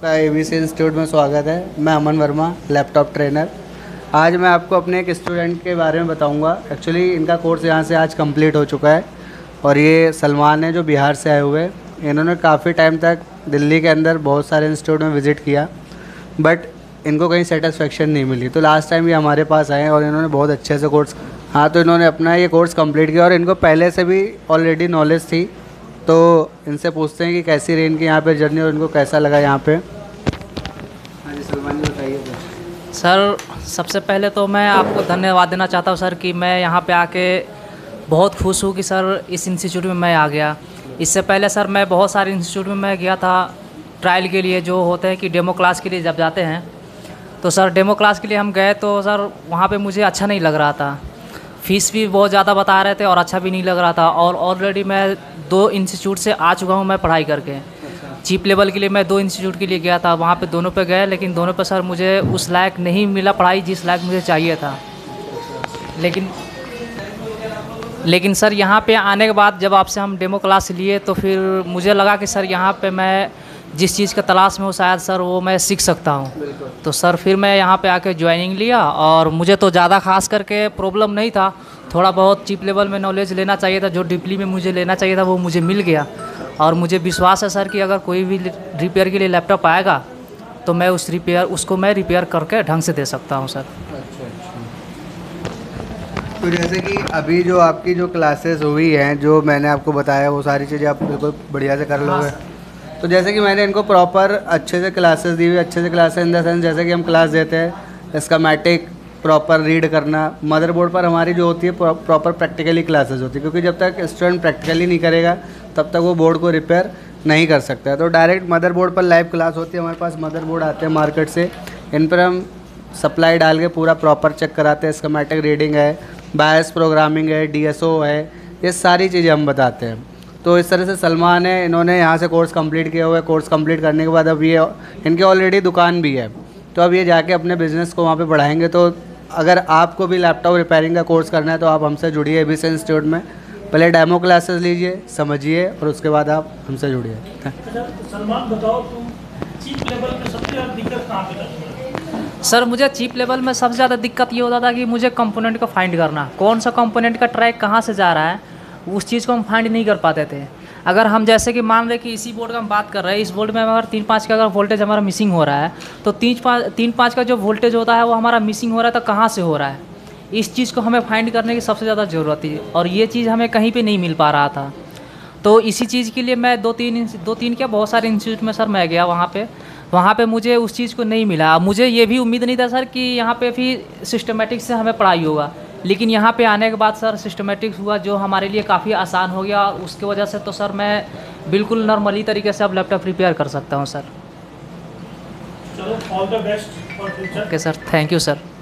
आपका ABC institute में स्वागत है। मैं अमन वर्मा, लैपटॉप ट्रेनर। आज मैं आपको अपने एक स्टूडेंट के बारे में बताऊंगा। एक्चुअली इनका कोर्स यहाँ से आज कंप्लीट हो चुका है और ये सलमान है जो बिहार से आए हुए हैं। इन्होंने काफ़ी टाइम तक दिल्ली के अंदर बहुत सारे इंस्टीट्यूट में विज़िट किया बट इनको कहीं सेटिस्फेक्शन नहीं मिली। तो लास्ट टाइम ये हमारे पास आए और इन्होंने बहुत अच्छे से कोर्स तो इन्होंने अपना ये कोर्स कंप्लीट किया और इनको पहले से भी ऑलरेडी नॉलेज थी। तो इनसे पूछते हैं कि कैसी रही इनकी यहाँ पे जर्नी और इनको कैसा लगा यहाँ पे। हाँ जी सलमान जी बताइए सर। सबसे पहले तो मैं आपको धन्यवाद देना चाहता हूँ सर कि मैं यहाँ पे आके बहुत खुश हूँ कि सर इस इंस्टीट्यूट में मैं आ गया। इससे पहले सर मैं बहुत सारे इंस्टीट्यूट में मैं गया था ट्रायल के लिए, जो होते हैं कि डेमो क्लास के लिए जब जाते हैं। तो सर डेमो क्लास के लिए हम गए तो सर वहाँ पे मुझे अच्छा नहीं लग रहा था। फ़ीस भी बहुत ज़्यादा बता रहे थे और अच्छा भी नहीं लग रहा था। और ऑलरेडी मैं 2 इंस्टीट्यूट से आ चुका हूँ मैं पढ़ाई करके। चीप लेवल के लिए मैं 2 इंस्टीट्यूट के लिए गया था, वहाँ पे दोनों पे गए लेकिन दोनों पे सर मुझे उस लायक नहीं मिला पढ़ाई जिस लायक मुझे चाहिए था। लेकिन सर यहाँ पे आने के बाद जब आपसे हम डेमो क्लास लिए तो फिर मुझे लगा कि सर यहाँ पे मैं जिस चीज़ का तलाश में हूँ शायद सर वो मैं सीख सकता हूँ। तो सर फिर मैं यहाँ पे आके ज्वाइनिंग लिया और मुझे तो ज़्यादा खास करके प्रॉब्लम नहीं था। थोड़ा बहुत चीप लेवल में नॉलेज लेना चाहिए था, जो डीपली में मुझे लेना चाहिए था वो मुझे मिल गया। और मुझे विश्वास है सर कि अगर कोई भी रिपेयर के लिए लैपटॉप आएगा तो मैं उसको मैं रिपेयर करके ढंग से दे सकता हूँ सर। तो जैसे कि अभी जो आपकी जो क्लासेस हुई हैं, जो मैंने आपको बताया वो सारी चीज़ें आप बिल्कुल बढ़िया से कर लोगे। तो जैसे कि मैंने इनको प्रॉपर अच्छे से क्लासेस दी हुई, अच्छे से क्लासेस इन द सेंस जैसे कि हम क्लास देते हैं स्कीमेटिक प्रॉपर रीड करना। मदरबोर्ड पर हमारी जो होती है प्रॉपर प्रैक्टिकली क्लासेस होती है, क्योंकि जब तक स्टूडेंट प्रैक्टिकली नहीं करेगा तब तक वो बोर्ड को रिपेयर नहीं कर सकता है। तो डायरेक्ट मदरबोर्ड पर लाइव क्लास होती है। हमारे पास मदरबोर्ड आते हैं मार्केट से, इन पर हम सप्लाई डाल के पूरा प्रॉपर चेक कराते हैं। स्कीमेटिक रीडिंग है, बायस प्रोग्रामिंग है, DSO है, ये सारी चीज़ें हम बताते हैं। तो इस तरह से सलमान है, इन्होंने यहाँ से कोर्स कंप्लीट किया हुआ है। कोर्स कंप्लीट करने के बाद अब ये इनके ऑलरेडी दुकान भी है, तो अब ये जाके अपने बिज़नेस को वहाँ पे बढ़ाएंगे। तो अगर आपको भी लैपटॉप रिपेयरिंग का कोर्स करना है तो आप हमसे जुड़िए एबीसी इंस्टीट्यूट में। पहले डेमो क्लासेस लीजिए, समझिए और उसके बाद आप हमसे जुड़िए। सलमान बताओ, तुम चीप लेवल में सबसे ज़्यादा दिक्कत कहाँ पे है? सर मुझे चीप लेवल में सबसे ज़्यादा दिक्कत ये होता था कि मुझे कंपोनेंट को फाइंड करना, कौन सा कंपोनेंट का ट्रैक कहाँ से जा रहा है, उस चीज़ को हम फाइंड नहीं कर पाते थे। अगर हम जैसे कि मान रहे कि इसी बोर्ड का हम बात कर रहे हैं, इस बोर्ड में अगर 3-5 का अगर वोल्टेज हमारा मिसिंग हो रहा है तो 3-5 का जो वोल्टेज होता है वो हमारा मिसिंग हो रहा है, तो कहाँ से हो रहा है, इस चीज़ को हमें फाइंड करने की सबसे ज़्यादा ज़रूरत थी और ये चीज़ हमें कहीं पे नहीं मिल पा रहा था। तो इसी चीज़ के लिए मैं 2-3 क्या बहुत सारे इंस्टीट्यूट में सर मैं गया, वहाँ पे मुझे उस चीज़ को नहीं मिला। मुझे ये भी उम्मीद नहीं था सर कि यहाँ पे भी सिस्टमेटिक से हमें पढ़ाई होगा, लेकिन यहाँ पे आने के बाद सर सिस्टमेटिक हुआ जो हमारे लिए काफ़ी आसान हो गया। और उसकी वजह से तो सर मैं बिल्कुल नॉर्मली तरीके से अब लैपटॉप रिपेयर कर सकता हूँ सर। चलो, all the best for future. Okay sir, thank you sir.